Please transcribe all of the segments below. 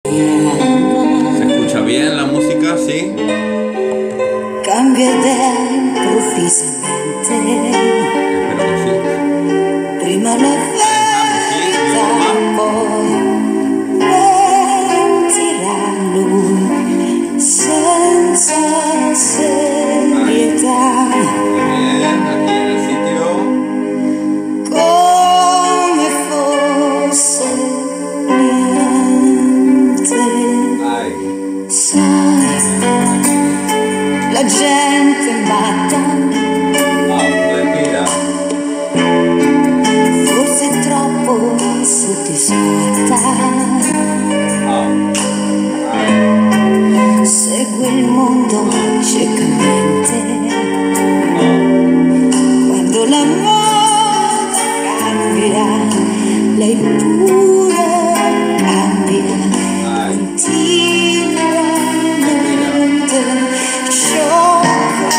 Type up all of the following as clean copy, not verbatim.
¿Se escucha bien la música? Sí. Cambia idea improvvisamente. Espero que sí. Prima la verità, poi mentirà lui senza serietà. Bien, aquí en el sitio. Come fosse niente. Ay. Sai, la gente matta, Respira. forse è troppo soddisfatta. Segue il mondo ciecamente. Quando la moda cambia, lei pure cambia. Continuamente sciocca.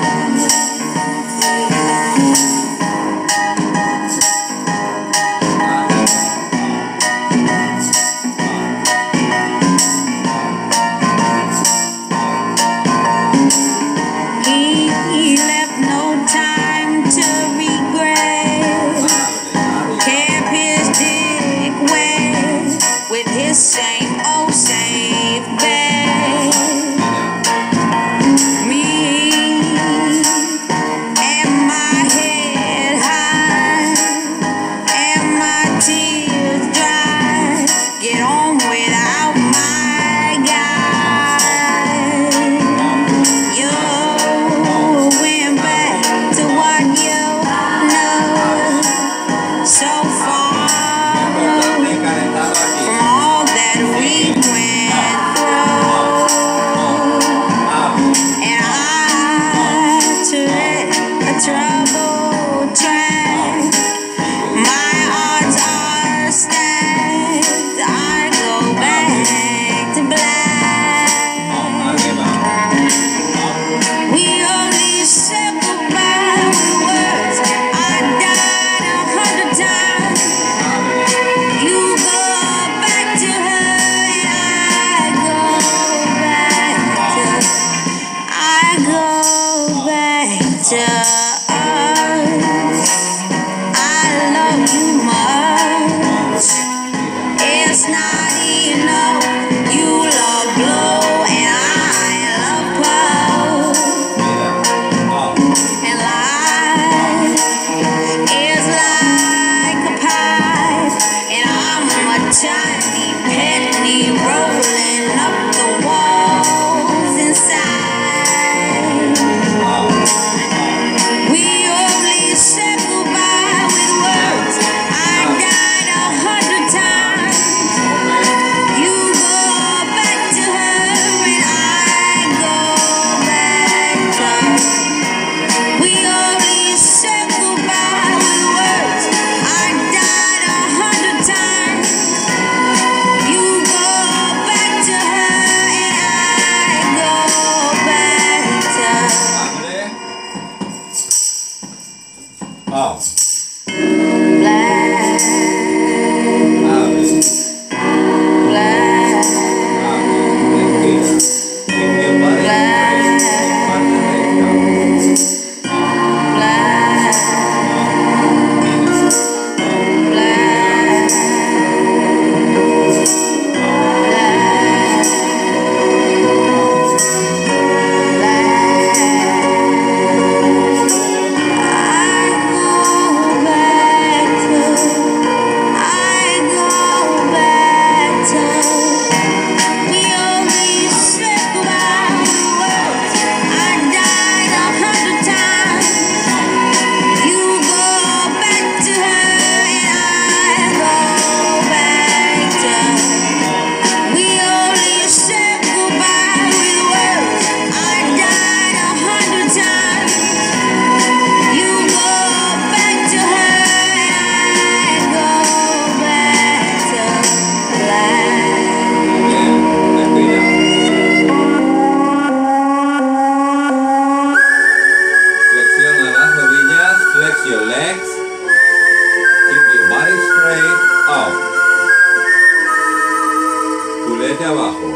He left no time to regret. Kept his dick wet with his same old safe bet. Me and my head high and my tears dry. Get on without my guy. You went back to what you know so far from all that we went through. hacia abajo.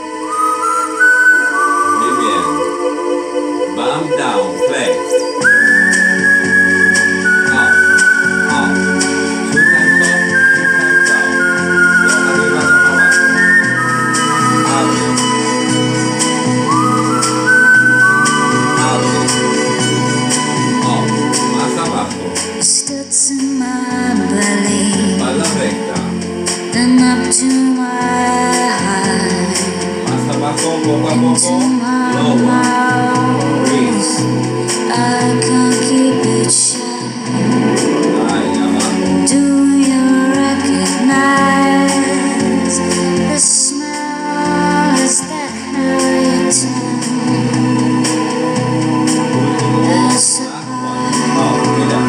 Muy bien. Bump down, flex. Up, up. Two times up, two times down. Dos arriba, dos abajo. Abre. Abre. Up. Más abajo. Stood to my belly, Espalda recta. then up to my heart, Más abajo, poco a into poco. my Lower. mouth. Breathe. I can't keep it shut. Ahí, abajo. Do you recognize the smell? Is that how you tell? That's a Oh, mira.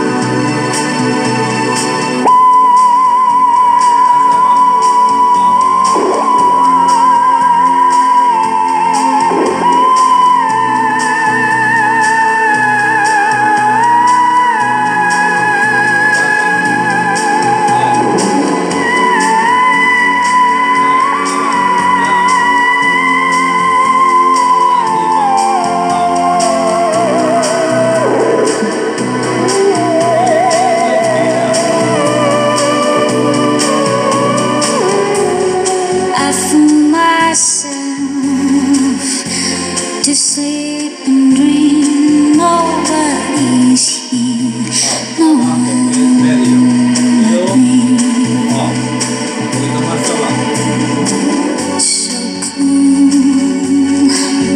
I fool myself to sleep and dream. Nobody's here, no one Medio. Oh. Un poquito más abajo. so cool.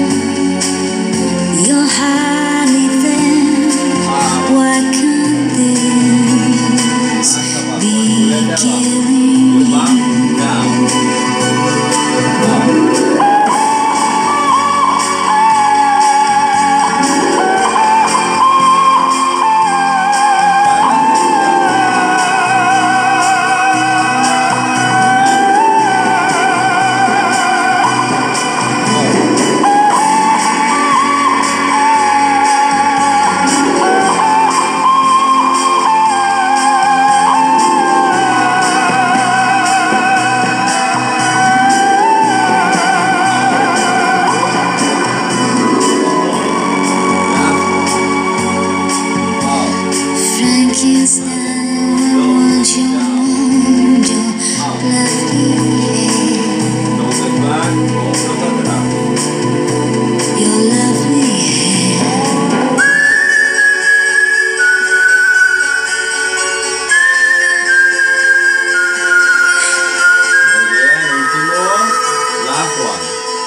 You're hardly there. Why can't this Más abajo. be Culete abajo. killing Good me? bump down. Up. Frankenstein, won't you hold your lovely head? Shoulders back, hombros atrás. Your lovely head. Muy bien, último. Last one.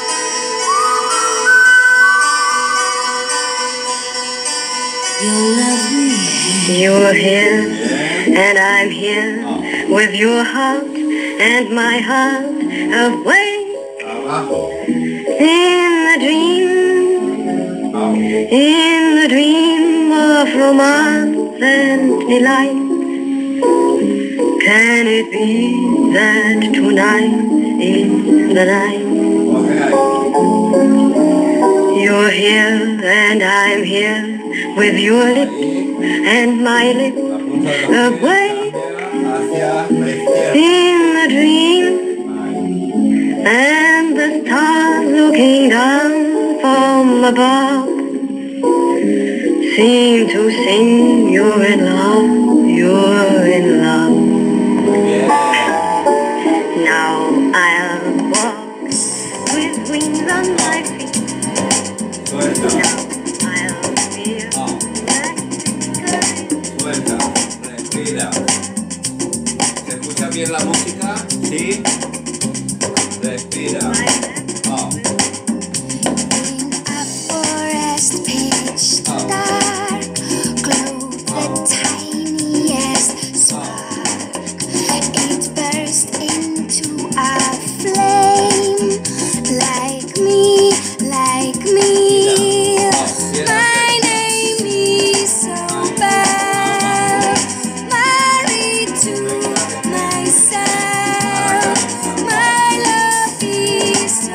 Your lovely head. You're here Bien. and I'm here Oh. with your heart and my heart away Abajo. in the dream, Out. in the dream of romance and delight. Can it be that tonight is the night? Okay. You're here and I'm here with your lips Ahí. and my lips La punta de los pies cambia hacia la izquierda. in the dream. Ahí. And the stars looking down from above seem to sing you're in love, you're in love. Muy bien. Now I'll walk with wings on my feet. Suelta. Now I'll feel Out. like Suelta. Respira. ¿Se escucha bien la música? Sí. Respira. Out. In a forest pitch dark, glow the tiniest spark. It burst into a flame, like me, like me. My name is Sobel, married to myself. My love is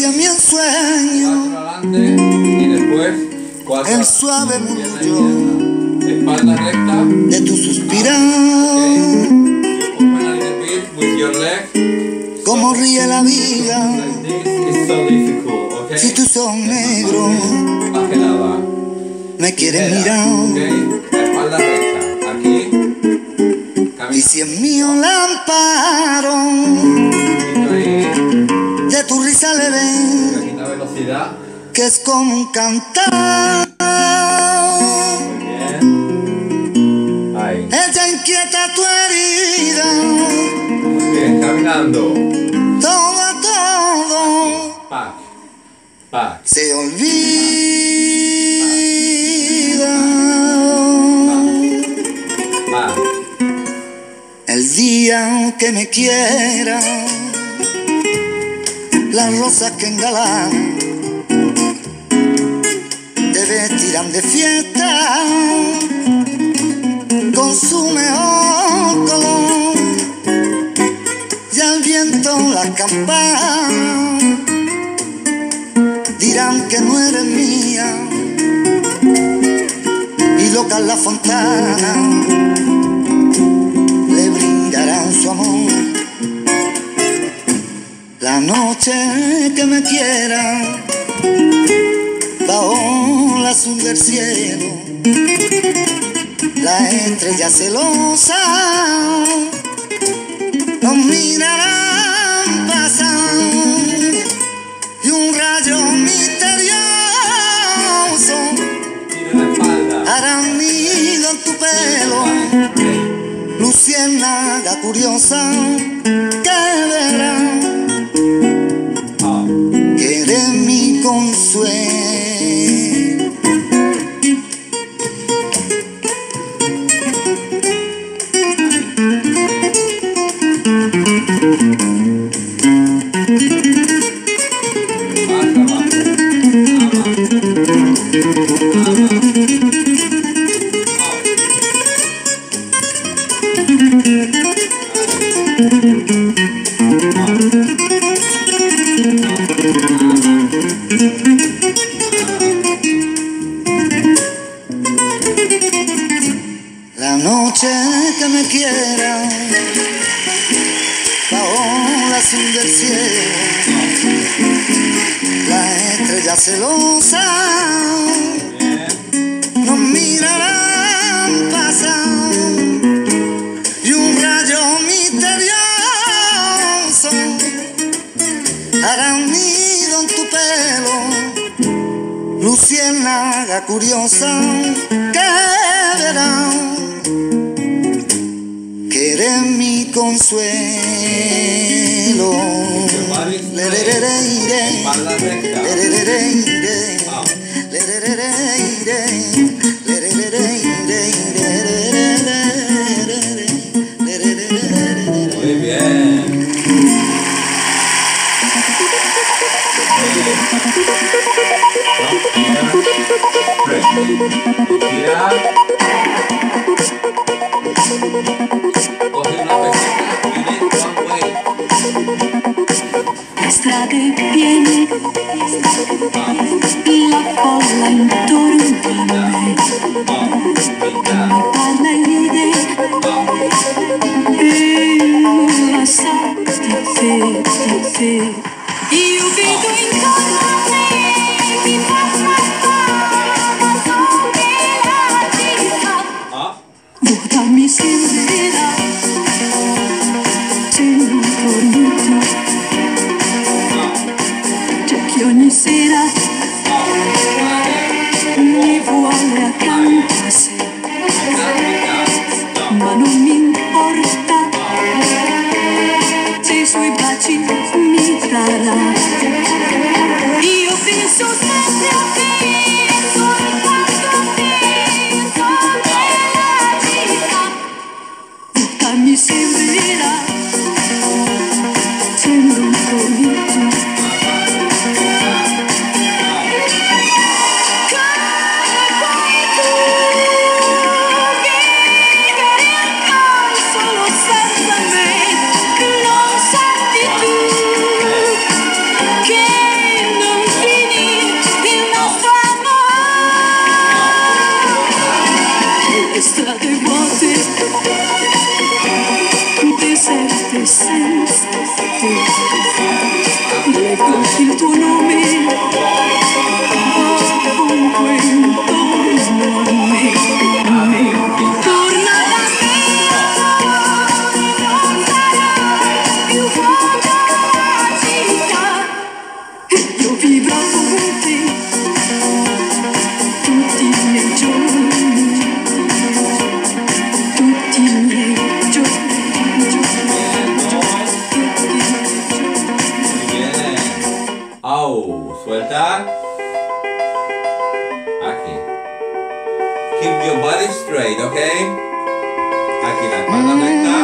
hacia mi Cuatro ensueño, adelante y después cuatro el atrás. suave Pierna murmullo izquierda. Espalda recta. de tu suspirar, Okay. You open a little bit with your leg. como ríe la vida, Like this is so difficult, okay? si tus ojos negros Bajelada. me quieren Queda, mirar, okay? La espalda recta. Aquí. Camina. y si es mío el amparo Poquito ahí. de tu risa le Voy ven, a quitar velocidad. que es como un cantar. Muy bien. Ahí. Ella inquieta tu herida, Muy bien. Caminando. todo Back. Back. se olvida. Back. El día que me quiera, las rosas que engalanan te vestirán de fiesta con su mejor color, y al viento las campanas dirán que no eres mía, y locas la fontana le brindarán su amor. La noche que me quiera, bajo el azul del cielo, la estrella celosa nos mirarán pasar, y un rayo misterioso Tira la espalda. hará nido en tu pelo, luciérnaga curiosa que verá que eres mi consuelo. La noche que me quiera, bajo el azul del cielo, la estrella celosa nos mirarán pasar, y un rayo misterioso hará un nido en tu pelo, luciérnaga curiosa que verá que eres mi consuelo. Lererere, Espalda recta. lererere, Up. lererere, lererere, lererere. Muy bien. Tira. Coge una pesita y de one way. Destra de viene la folla intorno a me, parla e ride e ora sa di te. Io vedo intorno a me, mi fa smattare, ma sono pelati. Keep your body straight, ¿ok? Aquí la espalda recta.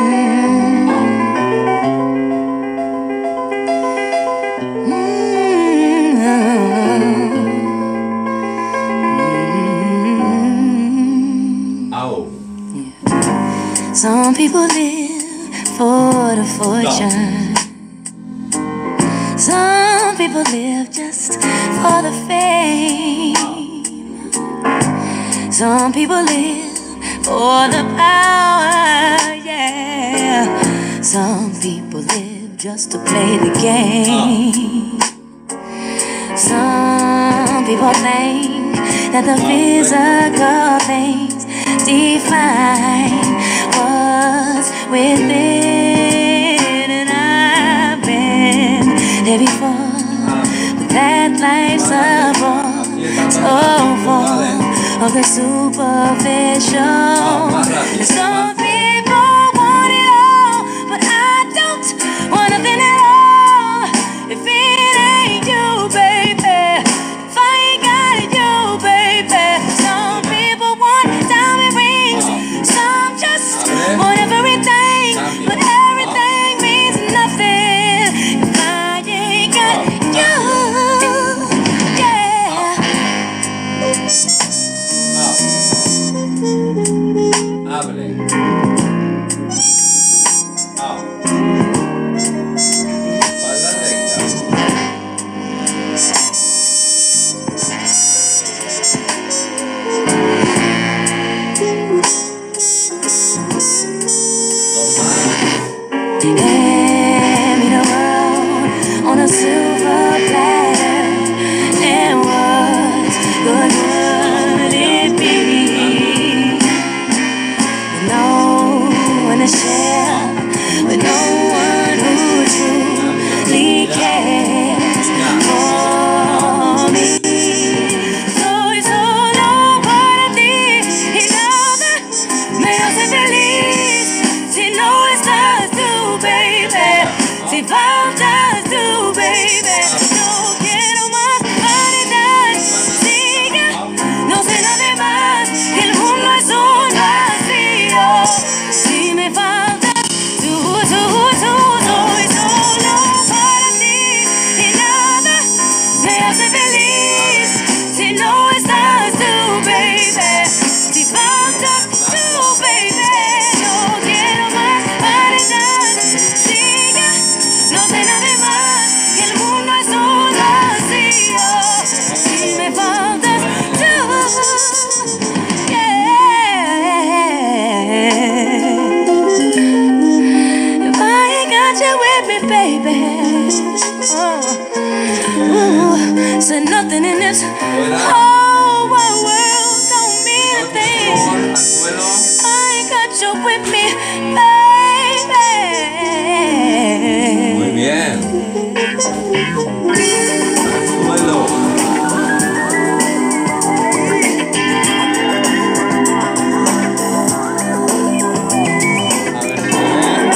Au. Some people live for the fortune. Some people live just for the fame. Some people live for the power, yeah. Some people live just to play the game. Some people think that the physical things define what's within, and I've been there before, but that life's a bore so full of the superficial. Some people want it all, but I don't want nothing at all. If it ain't you, baby, if I ain't got it, you, baby. Some people want diamond rings, some just want everything, but everything means nothing if I ain't got you. Hable. Au. Espalda recta. Hand me the world on a silver platter, and what good would it be? With no one to share, with no one who truly cares for me. Soy solo para ti y nada me hace feliz si no estás tú, baby. Si faltas tú, baby. No quiero más vanidad. Siga, no sé nada más. El mundo es un vacío. Si me faltas tú, soy solo para ti y nada me hace feliz si no estás tú, baby. Si faltas tú, baby. No quiero más vanidad. Siga, no sé nada más. El mundo es un vacío. Si me faltas tú, yeah. If I ain't got you with me, baby. Said nothing in this whole wide world don't mean a thing. Al suelo. I ain't got you with me, baby. Muy bien. Al suelo. A ver si se ve.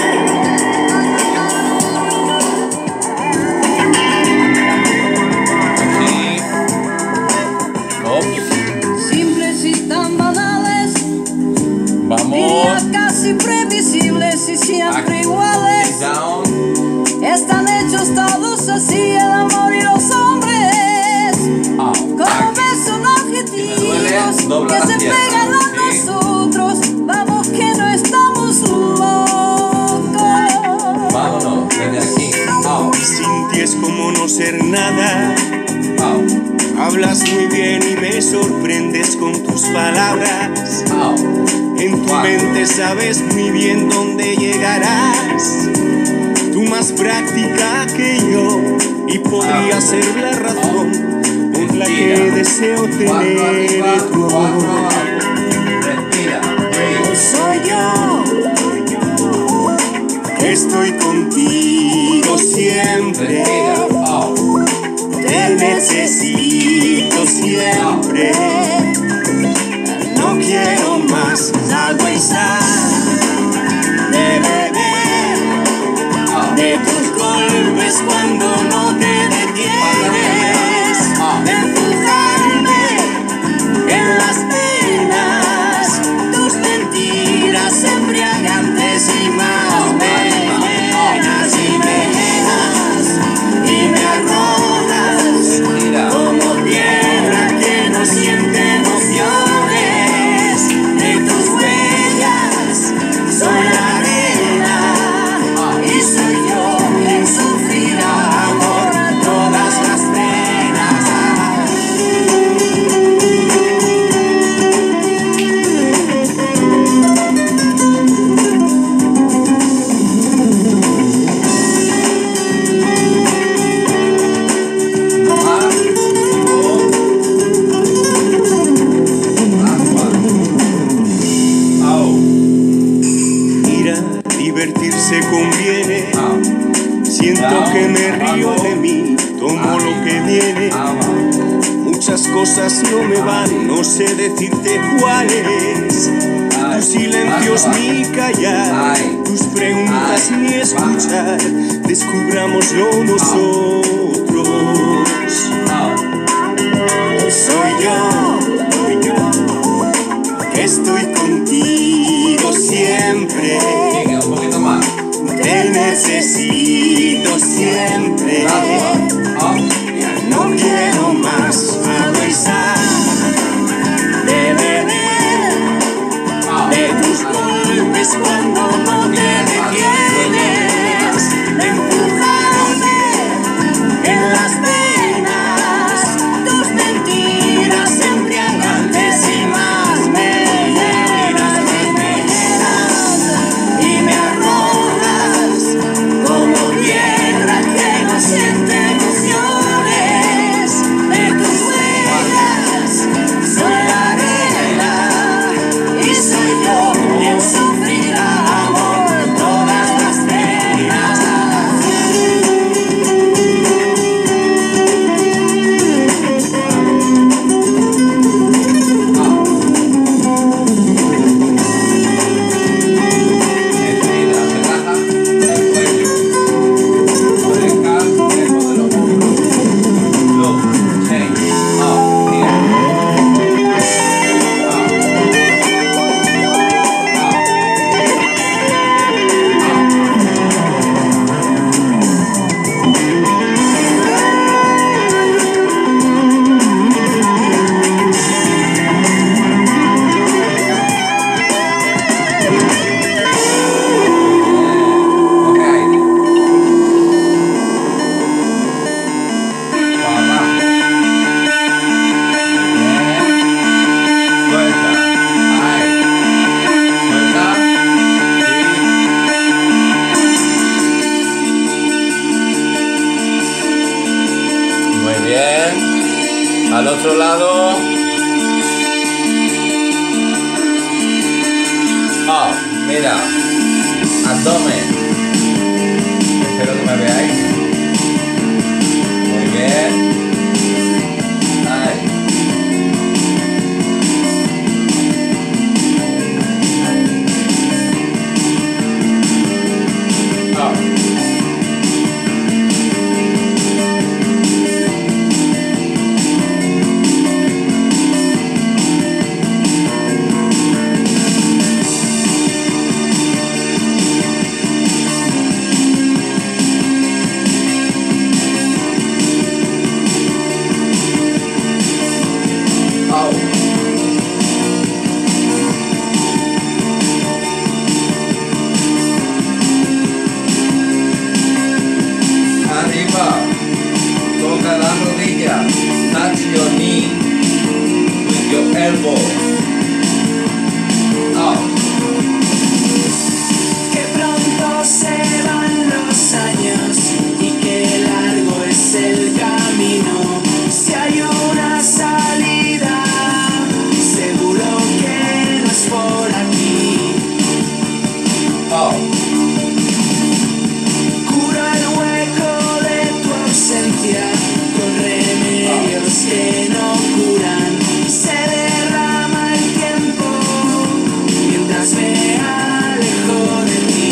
Aquí. Ops. Simples y tan banales, días Vamos. casi previsibles y siempre Aquí. Sit iguales. down. Están hechos todos así el amor y los hombres. Au. Como Aquí. ves son objetivos dobla que las se piernas, pegan a sí. nosotros. Vamos que no estamos locos. Vámonos. Desde aquí. Au. Sin ti es como no ser nada. Au. Hablas muy bien y me sorprendes con tus palabras. Au. En tu mente sabes muy bien dónde llegarás. Tú más práctica que yo y podría ser la razón por la que deseo Cuatro tener arriba, tu cuatro amor. abajo. Respira. Soy yo. Estoy contigo siempre. Respira. Au. Te necesito siempre. No quiero más agua y sal de beber de tus golpes cuando no te detienes, de empujarme en las penas cosas no me van, no sé decirte cuáles. Tus silencios ni callar, tus preguntas ni escuchar. Descubrámoslo nosotros. Soy yo, que estoy contigo siempre. Sigue un poquito más. Te necesito siempre. No quiero más agonizar de beber de tus golpes cuando no te detienes, de empujarme en las venas, tus mentiras embriagantes y más me llenas y me arrojas como tierra que no siente emociones. De tus huellas soy la arena y soy yo quien sufrirá amor todas las penas. Enseguida se relaja el cuello. Oreja debajo de los hombros. Look, change, up, here. Muy bien. Al otro lado. Mira. Abdomen. Espero que me veáis. Muy bien. Ahí. Arriba, toca la rodilla, touch your knee with your elbow. Up. Que pronto se van los años y que largo es el camino. Si hay una salida, seguro que no es por aquí. Up. Cura el hueco de tu ausencia con remedios que no curan. Se derrama el tiempo mientras me alejo de ti.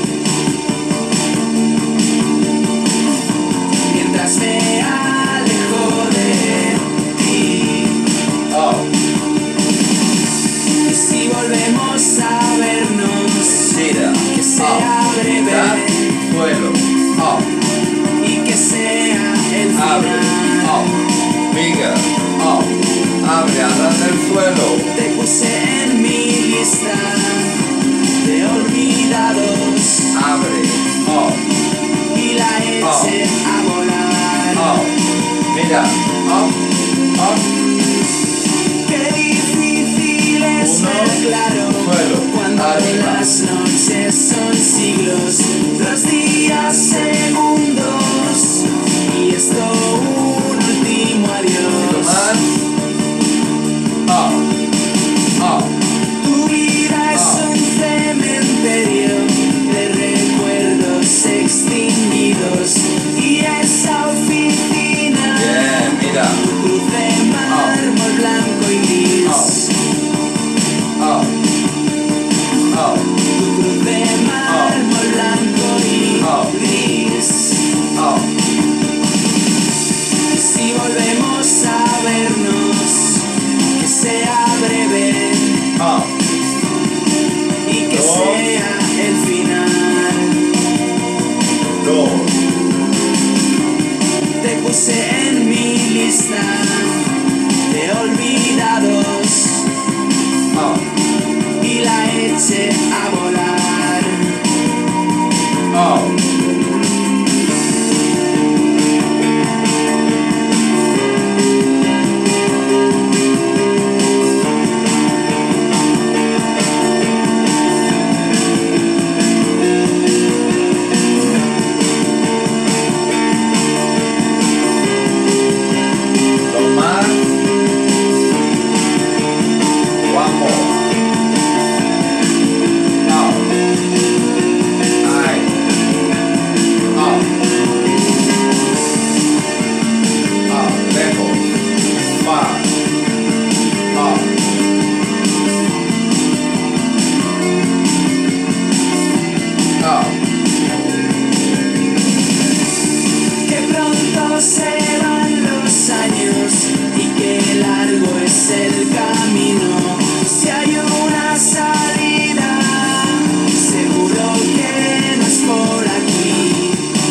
Mientras me alejo de ti. Up. Y si volvemos a vernos, Tira. que sea breve Tap. Suelo. Up. y que sea el Abre. final. Up. Bigger. Up. Abre, atrás del suelo. Te puse en mi lista de olvidados Abre. Up. y la eché a volar. Up. Mira. Up. Up. Qué difícil es Uno, ser claro suelo, cuando arriba. las noches son siglos, los días segundos y esto un último adiós. Más. Up. Up. Tu vida es un cementerio de recuerdos extinguidos y esa oficina Bien, mira. tu cruz de mármol cuidados Up. y la eché a volar. Up. Dos más. One more. Up. Ay. Up. Up. Lejos. Far. Up. Up. Que pronto se van los años y que largo es el camino. Si hay una salida, seguro que no es por aquí.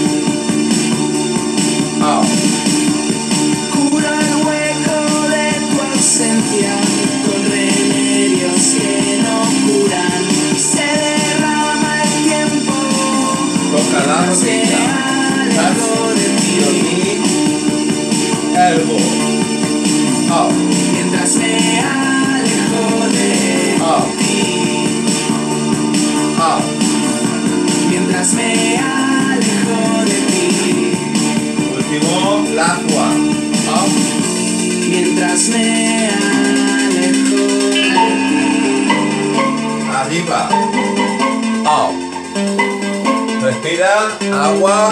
Up. Curo el hueco de tu ausencia con remedios que no curan. Se derrama el tiempo Toca la mientras me rodilla. alejo de Your ti. knee. Elbow. Up. Mientras me alejo de Up. ti. Up. Mientras me alejo de ti. Último. Last one. Up. Mientras me alejo de ti. Arriba. Up. Respira. Agua.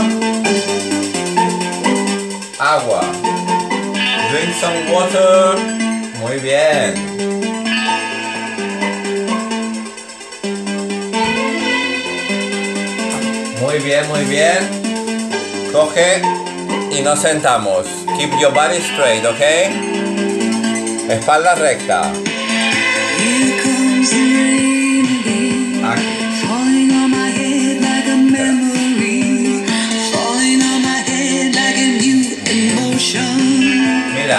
Agua. Drink some water. Muy bien. Muy bien, muy bien. Coge y nos sentamos. Keep your body straight, ¿ok? Espalda recta. Here comes the rain again, Aquí. falling on my head like a memory, falling on my head like a new emotion. Mira.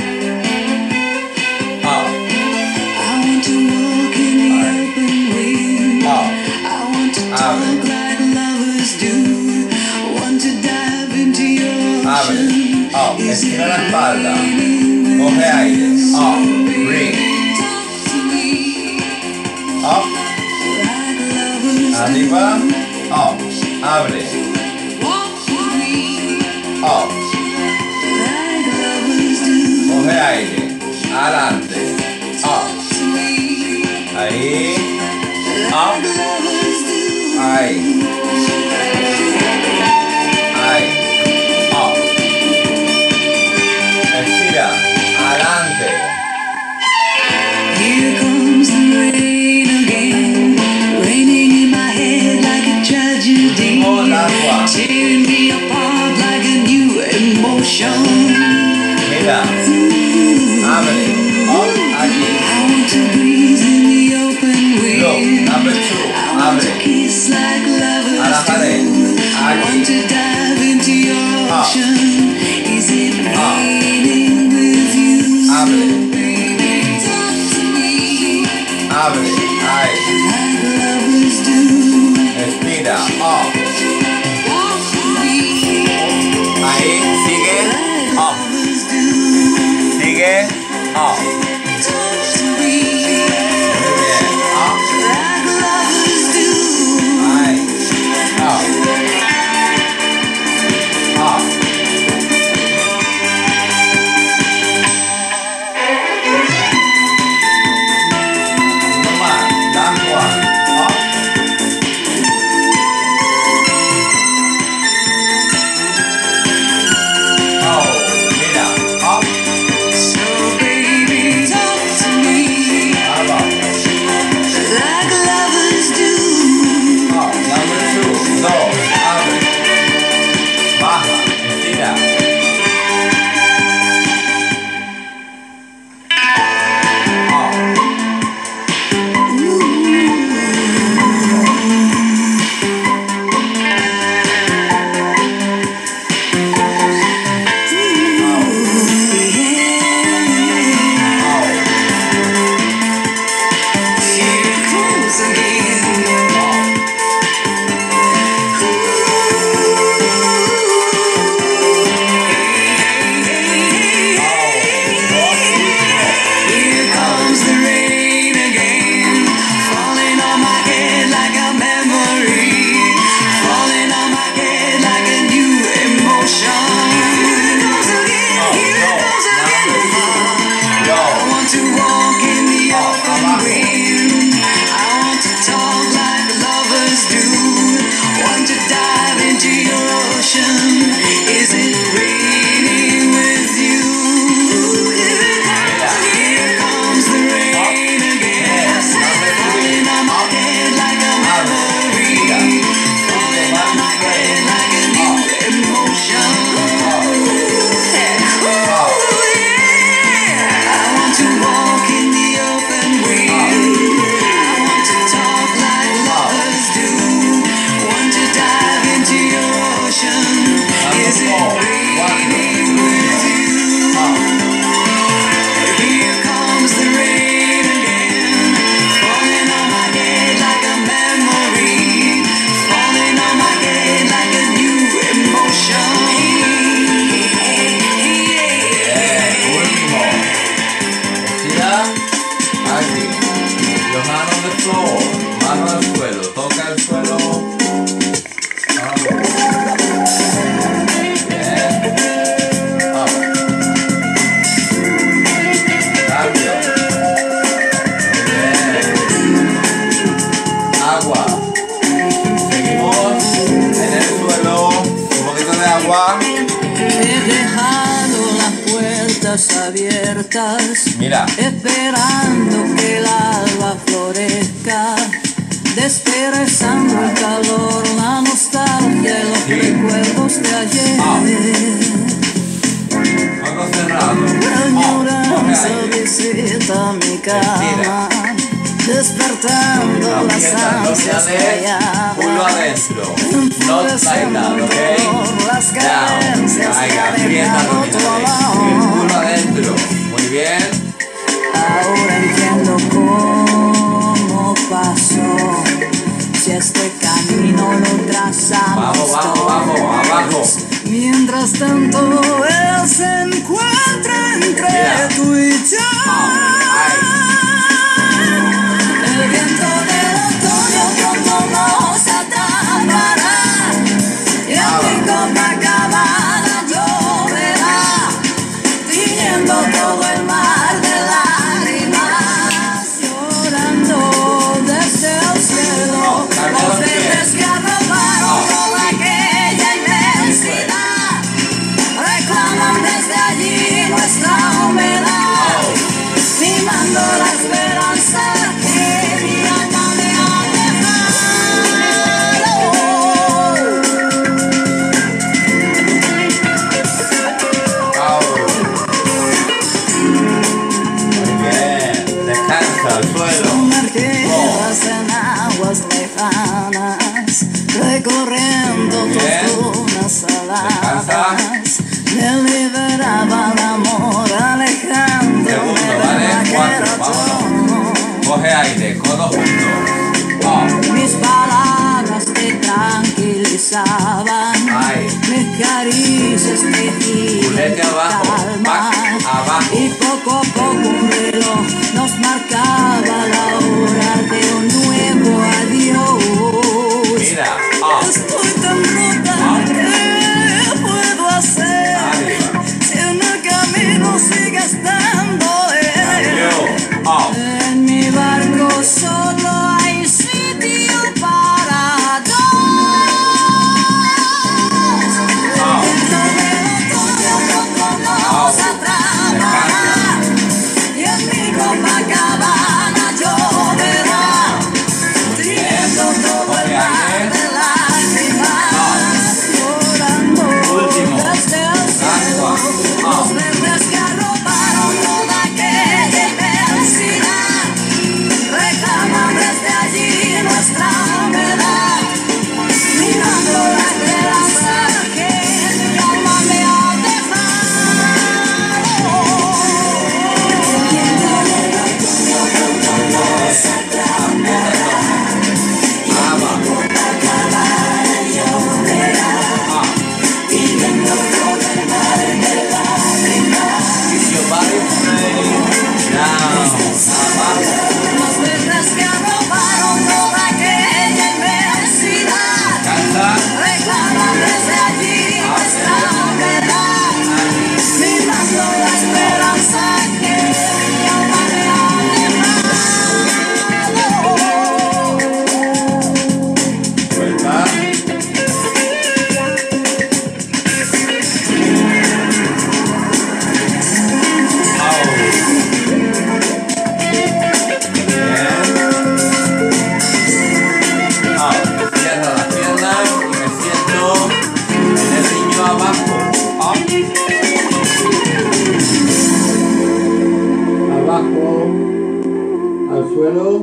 Up. I want to walk in the open wind. Up. I want to talk like lovers do. Want to dive into your Abre. ocean. Up. Is it Estira la espalda. raining with Coge aire. you? Up. Breathe. Talk to me Up. like lovers Arriba. Up. Abre. do. Walk with me Up. like lovers do. Coge aire. Adelante. Up. To me Ahí. like Up. lovers do. Ahí. Ahí. Up. Estira. Adelante. Here comes the rain again, raining in my head like a tragedy, Oh, last one. tearing me apart like a new emotion. Mira. Abre. Up. Aquí. I want to breathe in the open Look. wind. Number 2. I want to Abre. kiss like lovers A la pared. do. I Aquí. want to dive into your Up. ocean. Is it Up. raining with you? Abre. So baby, talk to me Abre. Ahí. like lovers do. Estira. Up. Walk with me Ahí. Sigue. like Up. lovers do. Sigue. Up. Talk to me Muy bien. Up. like lovers do. Ahí. Up. Up. No más. Last one. Up. Oh, mira. Up. So baby, want to walk in the open wind. I want to talk like lovers do. Want to dive into your ocean. Is it raining with you? Here comes the rain again. Falling on my head like a memory. Falling on my head like a new emotion. I want to walk in the open wind. I want to talk like lovers do. Want to dive into your ocean. Is it raining with you? Here comes the rain again. Falling on my head like a memory. Falling on my head like a new emotion. Último. Estira. Aquí. Your hand on the floor. Mano al suelo. Toca el suelo. Vamos. Bien. Vamos. Cambio. Bien. Agua. Seguimos en el suelo. Un poquito de agua. He dejado las puertas abiertas, Mira. esperando que el alba florezca, desperezando el calor, la nostalgia y los Sí. recuerdos de ayer. Ojos cerrados. La añoranza Coge aire. visita mi cama, despertando No las pierdas, no ansias pierdas. Culo calladas. adentro. Not like that, ¿ok? Las Down. carencias Ahí, que ha aprieta dejado tu abdominales. El amor. culo adentro. Muy bien. Ahora entiendo cómo pasó. Si este camino lo trazamos Vamos, vamos, vamos. Abajo. mientras tanto él se encuentra entre Mira. tú y yo. Ahí. El viento del otoño pronto nos atrapará y en mi Copacabana lloverá, tiñendo todo el mar de lágrimas, llorando desde el cielo. cambia los Los pies. verdes que arroparon toda aquella inmensidad reclaman desde allí nuestra humedad, mimando la esperanza que mi alma me ha Au. Muy bien. Descansa al suelo. sumergidas en aguas lejanas, recorriendo Bien. tus dunas Descansa. saladas, me liberaba el amor, alejándome Segundo, de ¿vale? la que 4, era vámonos. yo. Coge aire. Codos juntos. Oh. Mis palabras te tranquilizaban, Ay. mis caricias te Culete abajo. calman, Back, abajo. y poco a poco un reloj nos marcaba la hora de un nuevo adiós. Mira. Ah. Estoy tan rota, ¿qué puedo hacer? Arriba. Si en el camino sigue estando él. Yo. Oh. En mi barco solo hay sitio para dos. Oh. El viento del otoño pronto nos atrapará y en mi Copacabana lloverá, tiñendo todo el mar de lágrimas, llorando Último. desde el cielo. Agua. Oh. Los verdes que arroparon toda aquella inmensidad reclaman desde allí nuestra humedad, mirando la esperanza que mi alma me ha dejado. El viento del otoño suelo.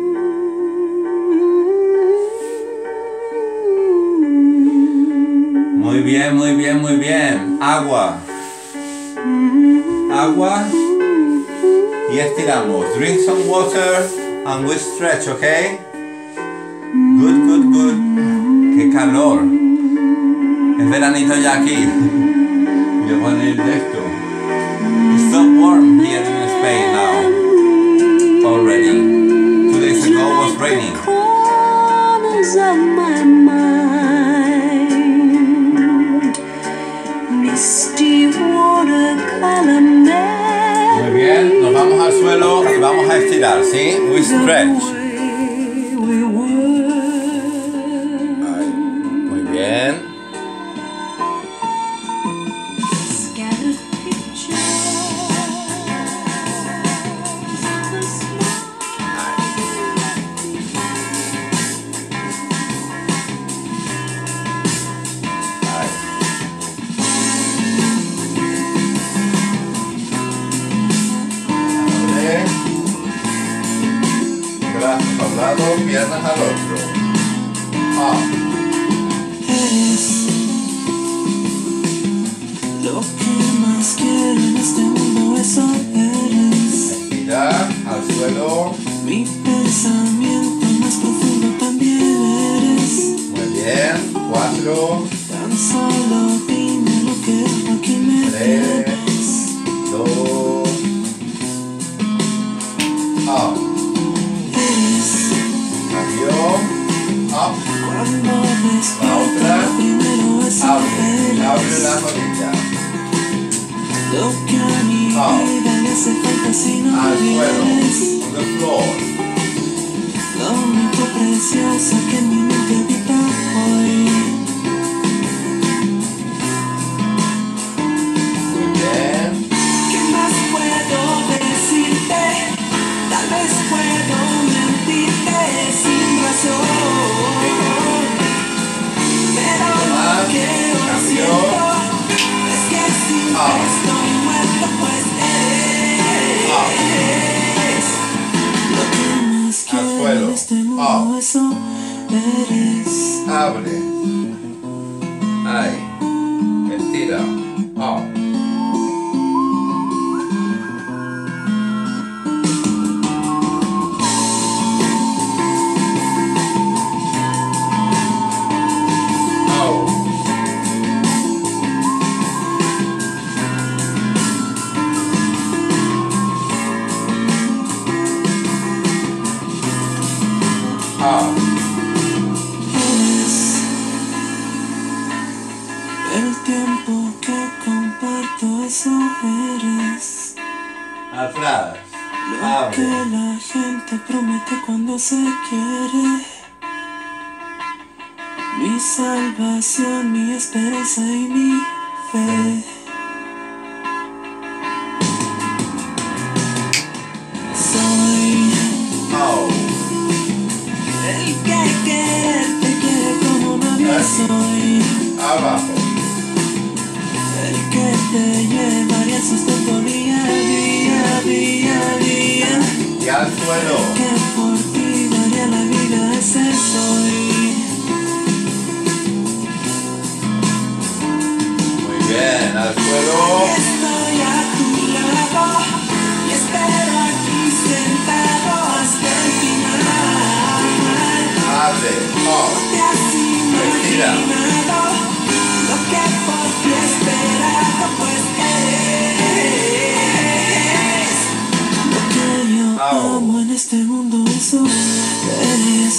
Muy bien, muy bien, muy bien. Agua. Agua. Y estiramos. Drink some water and we stretch, ¿ok? Good, good, good. ¡Qué calor! Es veranito ya aquí. Yo voy a ir de esto. It's so warm here in Spain now. Already. 2 days ago was raining. Corners of my mind, misty watercolor memories. Muy bien, nos vamos al suelo y vamos a estirar, ¿sí? We stretch. Ahí. Muy bien. Scattered pictures. Ahí. Abre. Brazos a un lado, piernas al otro. Up. Eres lo que más quiero en este mundo, eso eres. Estirar al suelo. Mi pensamiento más profundo también eres. Muy bien. 4, Tan solo dime lo que aquí me 3, tienes. 2. Up. Eres Avión. Up. cuando La despierto otra. primero, eso Abre la eres. rodilla. Lo que a mi vida le hace falta si no Al suelo. vienes. On the floor. Lo único precioso que en mi mente habita hoy. Muy bien. ¿Qué más puedo decirte? Tal vez puedo mentirte sin razón. Pero lo que hoy siento es que si estoy muerto, pues eres lo que más quiero suelo. en este mundo, eso eres. Abre. Ahí. Estira. Up. Out. Up. Eres el tiempo que comparto, eso eres. Atrás. Lo que Abre. la gente promete cuando se quiere. Mi salvación, mi esperanza y mi fe. Soy Out. el que quererte quiere como nadie. Soy Abajo. el que te llevaría el sustento día a día, día a día. Y al suelo. Que por ti daría la vida, ese soy. Muy bien. Al suelo. Estoy a tu lado y espero aquí sentado hasta el final. Abre. Up. Te has imaginado lo que por ti he esperado, pues eres lo que yo amo en este mundo, eso eres.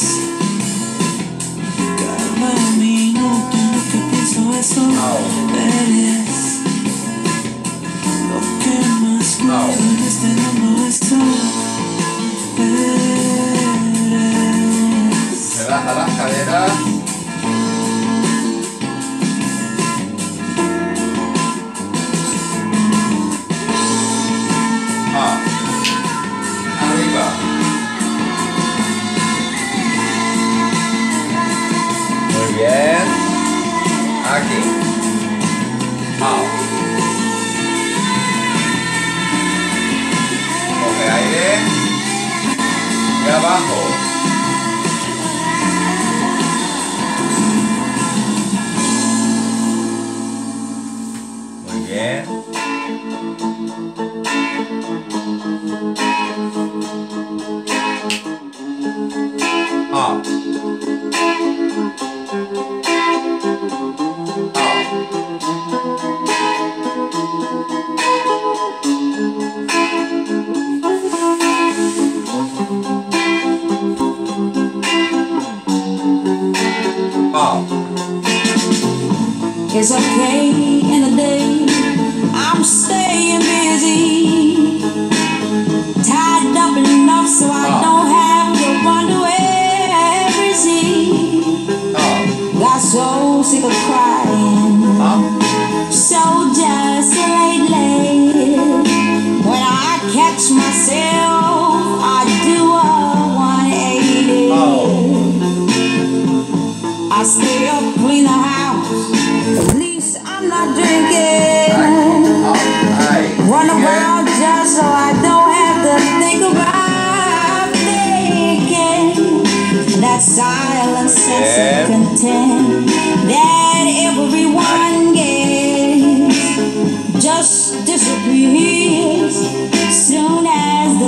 Cada minuto en lo que pienso, eso eres. Lo que más quiero en este mundo, eso eres. Relaja las caderas. Up. Arriba. Muy bien. Aquí. Out. Coge aire.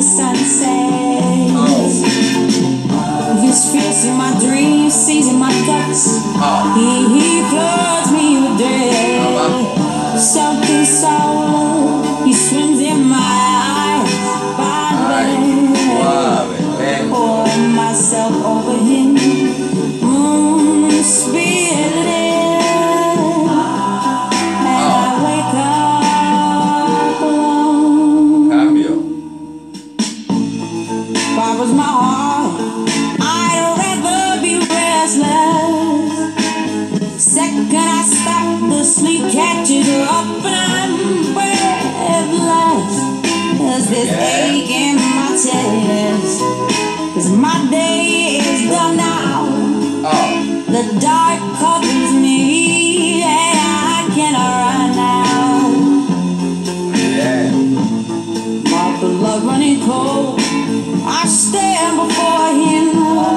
sun sets. This fierce in my dreams, seizing my guts. He floods me with dread. Something sour, he swims in my eyes. By the pour myself over him. Spirit. And I wake up alone. Cambio. Barbara's my heart. I'd rather be restless. Second I stop, the sleep catches up and I'm breathless. There's this ache in my chest. 'Cause my day is done now. The dark covers me and I cannot run now. My blood running cold, I stand before him.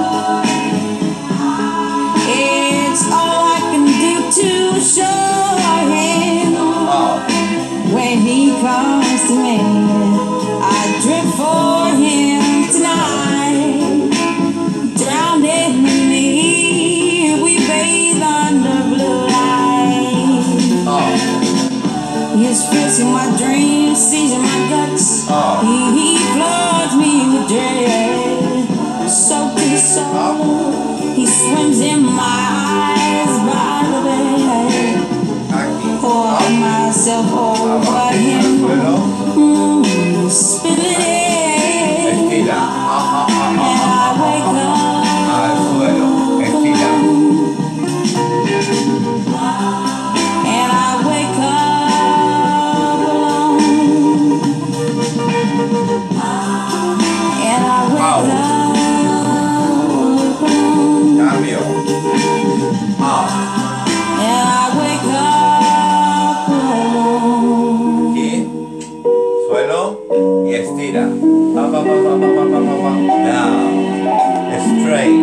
It's all I can do to show him. When he comes to me, I drift for him tonight. Drowned in me, we bathe under blue light. His fierce in my dreams, seizing my guts. He floods me with dread. Soaked in soul, he swims in my eyes by the bed. Pour myself over him. Spit it in. And I wake up. Al suelo. Estira. And I wake up alone. And I wake up alone. Cambio. And I wake up alone. Aquí. Suelo. Y estira. Down. Straight.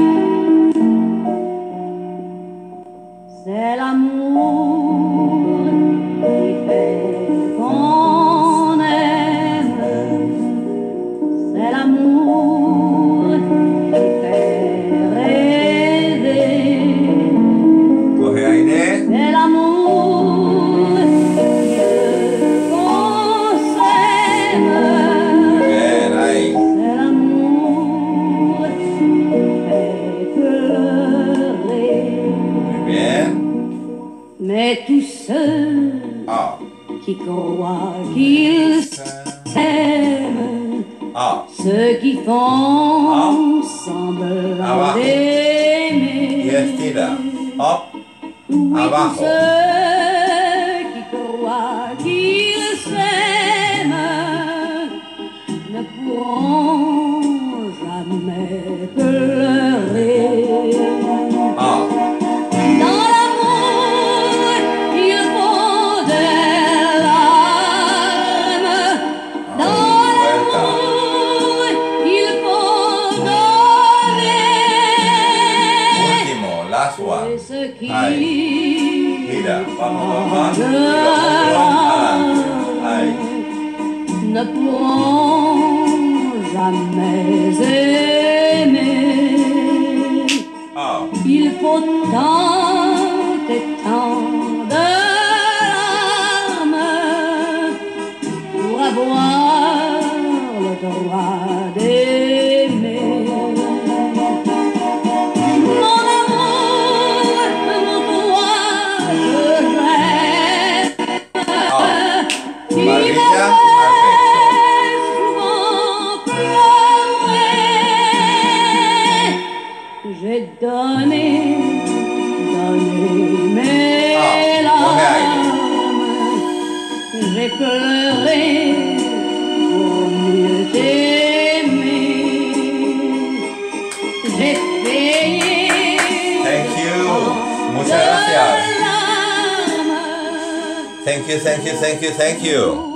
C'est l'amour qui fait qu'on aime. C'est l'amour qui fait rêver. Coge aire. C'est l'amour qui veut qu'on s'aime. Bien, ahí. C'est l'amour qui fait pleurer. Muy bien. Mais tous ceux qui croient qu'ils s'aiment, ceux qui font semblant Abajo. Y d'aimer, estira. Up. oui, Abajo. tous ceux qui croient qu'ils s'aiment ne pourront jamais pleurer. Dans l'amour, il faut des larmes. Dans l'amour, il faut donner. Último. Last Et one. ce qui Gira. Vamos. Ahí. ne pourront jamais aimer. Il faut tant et tant de larmes pour avoir le droit d'aimer. Mon amour, mon toi, je rêve. Il Barbilla me al fait souvent pleurer. J'ai donné mes larmes. J'ai pleuré pour mieux t'aimer. J'ai payé Thank you. Muchas de gracias. larmes. Thank you, thank you, thank you, thank you.